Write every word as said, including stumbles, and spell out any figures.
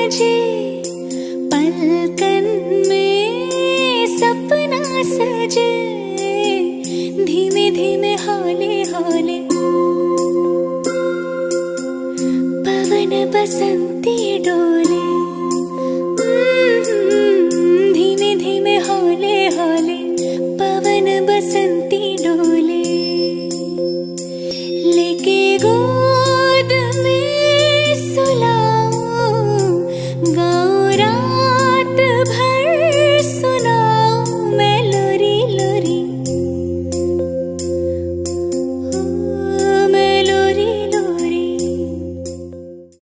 बजे पलकन में सपना सजे, धीमे धीमे हौले हौले पवन बसंती डोले, धीमे धीमे हौले हौले पवन बसंती डोले, लेके गो